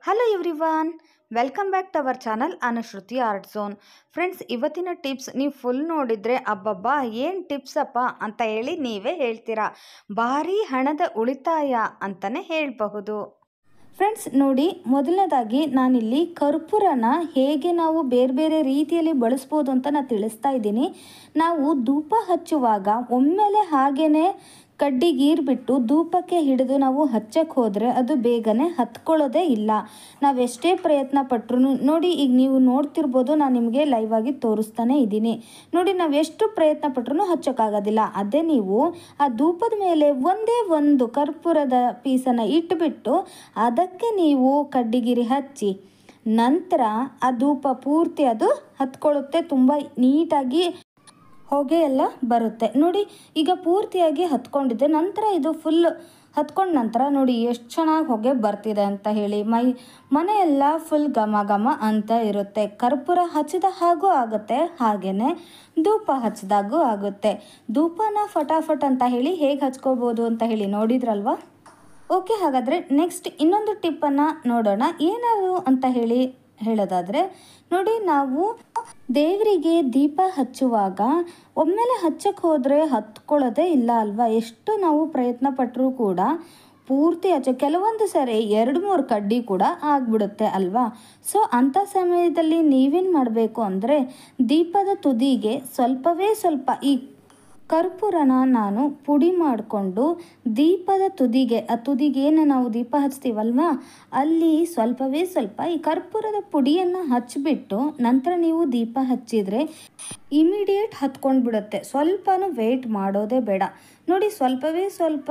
Hello everyone, welcome back to our channel Anushruti art zone. Friends, ಇವತ್ತಿನ tips ನೀವು full ನೋಡಿದರೆ ಅಬ್ಬಬ್ಬಾ ಏನು ಟಿಪ್ಸಪ್ಪ ಅಂತ ಹೇಳಿ ನೀವೇ ಹೇಳ್ತೀರಾ. ಭಾರಿ ಹಣದ ಉಳಿತಾಯ ಅಂತಲೇ ಹೇಳಬಹುದು. ಫ್ರೆಂಡ್ಸ್ ನೋಡಿ, ಮೊದಲನೇದಾಗಿ ನಾನಿಲ್ಲಿ ಕರ್ಪೂರನ ಹೇಗೆ ನಾವು ಬೇರೆ ಬೇರೆ ರೀತಿಯಲ್ಲಿ ಬಳಸ್ಬೋದು ಅಂತ ನಾನು ತಿಳಿಸ್ತಾ ಇದ್ದೀನಿ. ನಾವು ಧೂಪ ಹಚ್ಚುವಾಗ ಒಮ್ಮೆಲೆ ಹಾಗೇ ಕಡ್ಡಿಗೀರ್ಬಿಟ್ಟು ಧೂಪಕ್ಕೆ ಹಿಡಿದು ನಾವು ಹಚ್ಚಕ್ಕೆ ಹೋದರೆ ಅದು ಬೇಗನೆ ಹತ್ಕೊಳ್ಳೋದೇ ಇಲ್ಲ. ನಾವೆಷ್ಟೇ ಪ್ರಯತ್ನ ಪಟ್ಟರು ನೋಡಿ, ಈಗ ನೀವು ನೋಡ್ತಿರ್ಬೋದು, ನಾನು ನಿಮಗೆ ಲೈವ್ ಆಗಿ ತೋರಿಸ್ತಾನೆ ಇದ್ದೀನಿ ನೋಡಿ. ನಾವು ಎಷ್ಟು ಪ್ರಯತ್ನ ಪಟ್ಟರು ಹಚ್ಚೋಕ್ಕಾಗೋದಿಲ್ಲ. ಅದೇ ನೀವು ಆ ಧೂಪದ ಮೇಲೆ ಒಂದೇ ಒಂದು ಕರ್ಪೂರದ ಪೀಸನ್ನು ಇಟ್ಬಿಟ್ಟು ಅದಕ್ಕೆ ನೀವು ಕಡ್ಡಿಗಿರಿ ಹಚ್ಚಿ ನಂತರ ಆ ಧೂಪ ಪೂರ್ತಿ ಅದು ಹತ್ಕೊಳ್ಳುತ್ತೆ. ತುಂಬ ನೀಟಾಗಿ ಹೊಗೆ ಎಲ್ಲ ಬರುತ್ತೆ ನೋಡಿ. ಈಗ ಪೂರ್ತಿಯಾಗಿ ಹತ್ಕೊಂಡಿದ್ದೆ, ನಂತರ ಇದು ಫುಲ್ ಹತ್ಕೊಂಡ ನಂತರ ನೋಡಿ ಎಷ್ಟು ಚೆನ್ನಾಗಿ ಹೊಗೆ ಬರ್ತಿದೆ ಅಂತ ಹೇಳಿ. ಮನೆಯೆಲ್ಲ ಫುಲ್ ಘಮ ಘಮ ಅಂತ ಇರುತ್ತೆ. ಕರ್ಪೂರ ಹಚ್ಚಿದ ಹಾಗೂ ಆಗುತ್ತೆ, ಹಾಗೆಯೇ ಧೂಪ ಹಚ್ಚಿದಾಗೂ ಆಗುತ್ತೆ. ಧೂಪನ ಫಟಾಫಟ್ ಅಂತ ಹೇಳಿ ಹೇಗೆ ಹಚ್ಕೋಬೋದು ಅಂತ ಹೇಳಿ ನೋಡಿದ್ರಲ್ವಾ. ಓಕೆ, ಹಾಗಾದರೆ ನೆಕ್ಸ್ಟ್ ಇನ್ನೊಂದು ಟಿಪ್ಪನ್ನು ನೋಡೋಣ. ಏನದು ಅಂತ ಹೇಳೋದಾದರೆ ನೋಡಿ, ನಾವು ದೇವರಿಗೆ ದೀಪ ಹಚ್ಚುವಾಗ ಒಮ್ಮೆಲೆ ಹಚ್ಚಕ್ಕೆ ಹೋದರೆ ಹತ್ಕೊಳ್ಳೋದೇ ಇಲ್ಲ ಅಲ್ವಾ. ಎಷ್ಟು ನಾವು ಪ್ರಯತ್ನ ಪಟ್ಟರೂ ಕೂಡ ಪೂರ್ತಿ ಕೆಲವೊಂದು ಸರಿ 2-3 ಕಡ್ಡಿ ಕೂಡ ಆಗಿಬಿಡುತ್ತೆ ಅಲ್ವಾ. ಸೊ ಅಂಥ ಸಮಯದಲ್ಲಿ ನೀವೇನು ಮಾಡಬೇಕು ಅಂದರೆ, ದೀಪದ ತುದಿಗೆ ಸ್ವಲ್ಪವೇ ಸ್ವಲ್ಪ ಈ ಕರ್ಪೂರನ ನಾನು ಪುಡಿ ಮಾಡಿಕೊಂಡು ದೀಪದ ತುದಿಗೇನು ನಾವು ದೀಪ ಹಚ್ತೀವಲ್ವಾ, ಅಲ್ಲಿ ಸ್ವಲ್ಪವೇ ಸ್ವಲ್ಪ ಈ ಕರ್ಪೂರದ ಪುಡಿಯನ್ನು ಹಚ್ಚಿಬಿಟ್ಟು ನಂತರ ನೀವು ದೀಪ ಹಚ್ಚಿದರೆ ಇಮಿಡಿಯೇಟ್ ಹತ್ಕೊಂಡು ಬಿಡುತ್ತೆ. ಸ್ವಲ್ಪನೂ ವೆಯ್ಟ್ ಮಾಡೋದೇ ಬೇಡ ನೋಡಿ. ಸ್ವಲ್ಪವೇ ಸ್ವಲ್ಪ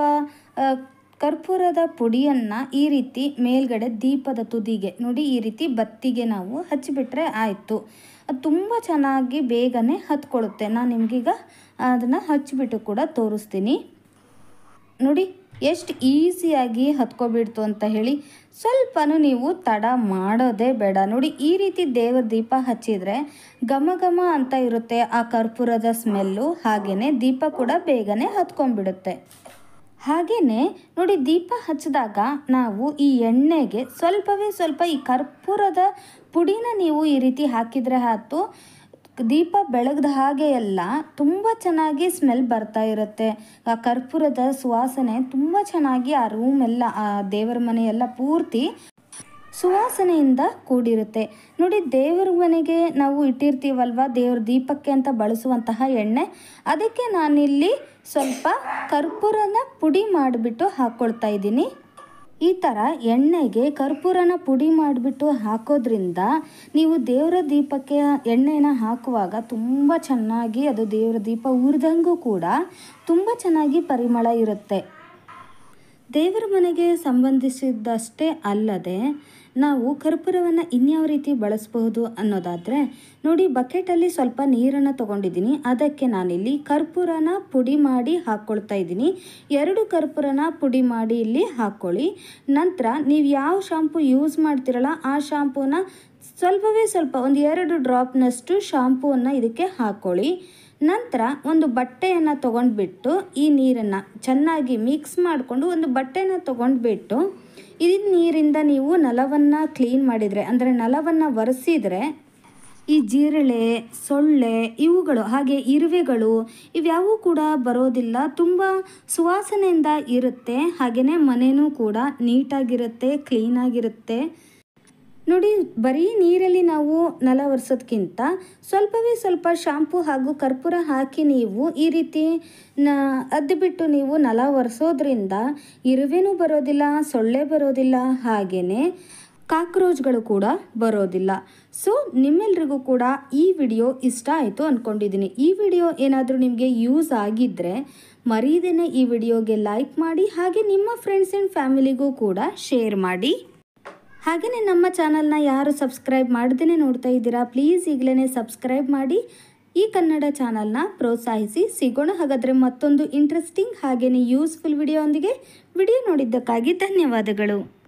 ಕರ್ಪೂರದ ಪುಡಿಯನ್ನು ಈ ರೀತಿ ಮೇಲ್ಗಡೆ ದೀಪದ ತುದಿಗೆ ನೋಡಿ, ಈ ರೀತಿ ಬತ್ತಿಗೆ ನಾವು ಹಚ್ಚಿಬಿಟ್ರೆ ಆಯಿತು. ಅದು ತುಂಬ ಚೆನ್ನಾಗಿ ಬೇಗನೆ ಹತ್ಕೊಳ್ಳುತ್ತೆ. ನಾನು ನಿಮಗೀಗ ಅದನ್ನು ಹಚ್ಚಿಬಿಟ್ಟು ಕೂಡ ತೋರಿಸ್ತೀನಿ ನೋಡಿ, ಎಷ್ಟು ಈಸಿಯಾಗಿ ಹತ್ಕೊಬಿಡ್ತು ಅಂತ ಹೇಳಿ. ಸ್ವಲ್ಪನೂ ನೀವು ತಡ ಮಾಡೋದೇ ಬೇಡ ನೋಡಿ. ಈ ರೀತಿ ದೇವರ ದೀಪ ಹಚ್ಚಿದರೆ ಘಮ ಘಮ ಅಂತ ಇರುತ್ತೆ ಆ ಕರ್ಪೂರದ ಸ್ಮೆಲ್ಲು. ಹಾಗೆಯೇ ದೀಪ ಕೂಡ ಬೇಗನೆ ಹತ್ಕೊಂಡ್ಬಿಡುತ್ತೆ. ಹಾಗೆಯೇ ನೋಡಿ, ದೀಪ ಹಚ್ಚಿದಾಗ ನಾವು ಈ ಎಣ್ಣೆಗೆ ಸ್ವಲ್ಪವೇ ಸ್ವಲ್ಪ ಈ ಕರ್ಪೂರದ ಪುಡಿನ ನೀವು ಈ ರೀತಿ ಹಾಕಿದರೆ ಆಯ್ತು. ದೀಪ ಬೆಳಗ್ದ ಹಾಗೆ ಎಲ್ಲ ತುಂಬ ಚೆನ್ನಾಗಿ ಸ್ಮೆಲ್ ಬರ್ತಾ ಇರುತ್ತೆ. ಆ ಕರ್ಪೂರದ ಸುವಾಸನೆ ತುಂಬ ಚೆನ್ನಾಗಿ ಆ ರೂಮ್ ಎಲ್ಲ, ಆ ದೇವರ ಮನೆಯೆಲ್ಲ ಪೂರ್ತಿ ಸುವಾಸನೆಯಿಂದ ಕೂಡಿರುತ್ತೆ ನೋಡಿ. ದೇವರ ಮನೆಗೆ ನಾವು ಇಟ್ಟಿರ್ತೀವಲ್ವ, ದೇವ್ರ ದೀಪಕ್ಕೆ ಅಂತ ಬಳಸುವಂತಹ ಎಣ್ಣೆ, ಅದಕ್ಕೆ ನಾನಿಲ್ಲಿ ಸ್ವಲ್ಪ ಕರ್ಪೂರನ ಪುಡಿ ಮಾಡಿಬಿಟ್ಟು ಹಾಕ್ಕೊಳ್ತಾ ಇದ್ದೀನಿ. ಈ ಥರ ಎಣ್ಣೆಗೆ ಕರ್ಪೂರನ ಪುಡಿ ಮಾಡಿಬಿಟ್ಟು ಹಾಕೋದ್ರಿಂದ ನೀವು ದೇವರ ದೀಪಕ್ಕೆ ಎಣ್ಣೆನ ಹಾಕುವಾಗ ತುಂಬ ಚೆನ್ನಾಗಿ ಅದು ದೇವರ ದೀಪ ಉರಿದಂಗೂ ಕೂಡ ತುಂಬ ಚೆನ್ನಾಗಿ ಪರಿಮಳ ಇರುತ್ತೆ. ದೇವರ ಮನೆಗೆ ಸಂಬಂಧಿಸಿದಷ್ಟೇ ಅಲ್ಲದೆ ನಾವು ಕರ್ಪೂರವನ್ನು ಇನ್ಯಾವ ರೀತಿ ಬಳಸಬಹುದು ಅನ್ನೋದಾದರೆ ನೋಡಿ, ಬಕೆಟಲ್ಲಿ ಸ್ವಲ್ಪ ನೀರನ್ನು ತೊಗೊಂಡಿದ್ದೀನಿ. ಅದಕ್ಕೆ ನಾನಿಲ್ಲಿ ಕರ್ಪೂರನ ಪುಡಿ ಮಾಡಿ ಹಾಕ್ಕೊಳ್ತಾ ಇದ್ದೀನಿ. 2 ಕರ್ಪೂರನ ಪುಡಿ ಮಾಡಿ ಇಲ್ಲಿ ಹಾಕ್ಕೊಳ್ಳಿ. ನಂತರ ನೀವು ಯಾವ ಶಾಂಪು ಯೂಸ್ ಮಾಡ್ತಿರಲ್ಲ ಆ ಶಾಂಪೂನ ಸ್ವಲ್ಪವೇ ಸ್ವಲ್ಪ ಒಂದು 2 ಡ್ರಾಪ್ನಷ್ಟು ಶಾಂಪೂವನ್ನು ಇದಕ್ಕೆ ಹಾಕ್ಕೊಳ್ಳಿ. ನಂತರ ಒಂದು ಬಟ್ಟೆಯನ್ನು ತೊಗೊಂಡ್ಬಿಟ್ಟು ಈ ನೀರನ್ನು ಚೆನ್ನಾಗಿ ಮಿಕ್ಸ್ ಮಾಡಿಕೊಂಡು ಒಂದು ಬಟ್ಟೆನ ತೊಗೊಂಡ್ಬಿಟ್ಟು ಈ ನೀರಿಂದ ನೀವು ನೆಲವನ್ನು ಕ್ಲೀನ್ ಮಾಡಿದರೆ, ಅಂದರೆ ನೆಲವನ್ನು ಒರೆಸಿದರೆ ಈ ಜಿರಳೆ, ಸೊಳ್ಳೆ ಇವುಗಳು ಹಾಗೆ ಇರುವೆಗಳು ಇವ್ಯಾವೂ ಕೂಡ ಬರೋದಿಲ್ಲ. ತುಂಬ ಸುವಾಸನೆಯಿಂದ ಇರುತ್ತೆ. ಹಾಗೆಯೇ ಮನೆಯೂ ಕೂಡ ನೀಟಾಗಿರುತ್ತೆ, ಕ್ಲೀನಾಗಿರುತ್ತೆ ನೋಡಿ. ಬರೀ ನೀರಲ್ಲಿ ನಾವು ನೆಲ ಒರೆಸೋದಕ್ಕಿಂತ ಸ್ವಲ್ಪವೇ ಸ್ವಲ್ಪ ಶಾಂಪು ಹಾಗೂ ಕರ್ಪೂರ ಹಾಕಿ ನೀವು ಈ ರೀತಿ ಅದ್ದಿಬಿಟ್ಟು ನೀವು ನೆಲ ಒರೆಸೋದ್ರಿಂದ ಇರುವೆನೂ ಬರೋದಿಲ್ಲ, ಸೊಳ್ಳೆ ಬರೋದಿಲ್ಲ, ಹಾಗೆಯೇ ಕಾಕ್ರೋಚ್ಗಳು ಕೂಡ ಬರೋದಿಲ್ಲ. ಸೊ ನಿಮ್ಮೆಲ್ರಿಗೂ ಕೂಡ ಈ ವಿಡಿಯೋ ಇಷ್ಟ ಆಯಿತು ಅಂದ್ಕೊಂಡಿದ್ದೀನಿ. ಈ ವಿಡಿಯೋ ಏನಾದರೂ ನಿಮಗೆ ಯೂಸ್ ಆಗಿದ್ದರೆ ಮರೀದೇನೆ ಈ ವಿಡಿಯೋಗೆ ಲೈಕ್ ಮಾಡಿ, ಹಾಗೆ ನಿಮ್ಮ ಫ್ರೆಂಡ್ಸ್ ಆ್ಯಂಡ್ ಫ್ಯಾಮಿಲಿಗೂ ಕೂಡ ಶೇರ್ ಮಾಡಿ. ಹಾಗೆಯೇ ನಮ್ಮ ಚಾನಲ್ನ ಯಾರು ಸಬ್ಸ್ಕ್ರೈಬ್ ಮಾಡ್ದೇ ನೋಡ್ತಾ ಇದ್ದೀರಾ, ಪ್ಲೀಸ್ ಈಗಲೇ ಸಬ್ಸ್ಕ್ರೈಬ್ ಮಾಡಿ ಈ ಕನ್ನಡ ಚಾನಲ್ನ ಪ್ರೋತ್ಸಾಹಿಸಿ. ಸಿಗೋಣ ಹಾಗಾದರೆ ಮತ್ತೊಂದು ಇಂಟ್ರೆಸ್ಟಿಂಗ್ ಹಾಗೆಯೇ ಯೂಸ್ಫುಲ್ ವಿಡಿಯೋ ಒಂದಿಗೆ. ವಿಡಿಯೋ ನೋಡಿದ್ದಕ್ಕಾಗಿ ಧನ್ಯವಾದಗಳು.